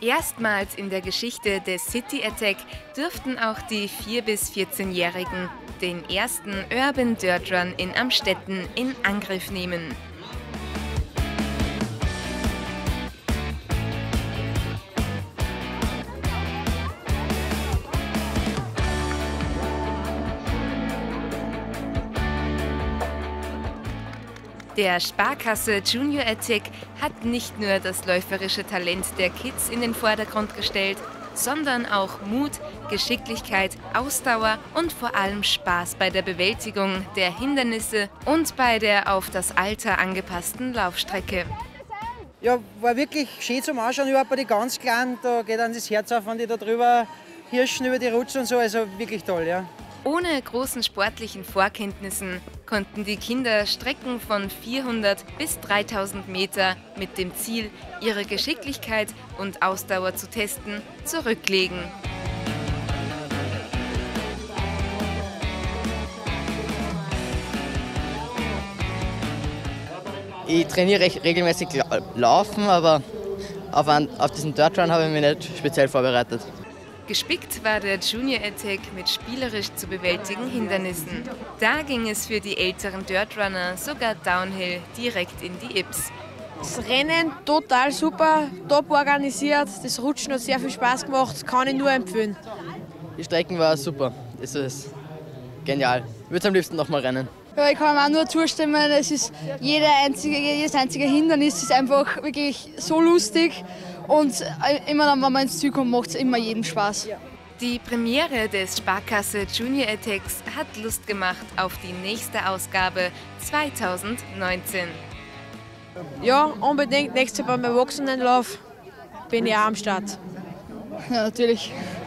Erstmals in der Geschichte des City Attack dürften auch die 4- bis 14-Jährigen den ersten Urban Dirt Run in Amstetten in Angriff nehmen. Der Sparkasse Junior Attack hat nicht nur das läuferische Talent der Kids in den Vordergrund gestellt, sondern auch Mut, Geschicklichkeit, Ausdauer und vor allem Spaß bei der Bewältigung der Hindernisse und bei der auf das Alter angepassten Laufstrecke. Ja, war wirklich schön zum Anschauen, überhaupt bei den ganz Kleinen, da geht dann das Herz auf, wenn die da drüber hirschen über die Rutschen und so, also wirklich toll, ja. Ohne großen sportlichen Vorkenntnissen konnten die Kinder Strecken von 400 bis 3000 Meter mit dem Ziel, ihre Geschicklichkeit und Ausdauer zu testen, zurücklegen. Ich trainiere regelmäßig Laufen, aber auf diesen Dirt Run habe ich mich nicht speziell vorbereitet. Gespickt war der Junior Attack mit spielerisch zu bewältigen Hindernissen. Da ging es für die älteren Dirtrunner sogar Downhill direkt in die Ybbs. Das Rennen total super, top organisiert, das Rutschen hat sehr viel Spaß gemacht, kann ich nur empfehlen. Die Strecken war super, das ist genial. Ich würde am liebsten nochmal rennen. Ja, ich kann auch nur zustimmen, es ist jedes einzige Hindernis ist einfach wirklich so lustig. Und immer dann, wenn man ins Ziel kommt, macht es immer jedem Spaß. Die Premiere des Sparkasse Junior Attacks hat Lust gemacht auf die nächste Ausgabe 2019. Ja, unbedingt nächstes Mal beim Erwachsenenlauf bin ich auch am Start. Ja, natürlich.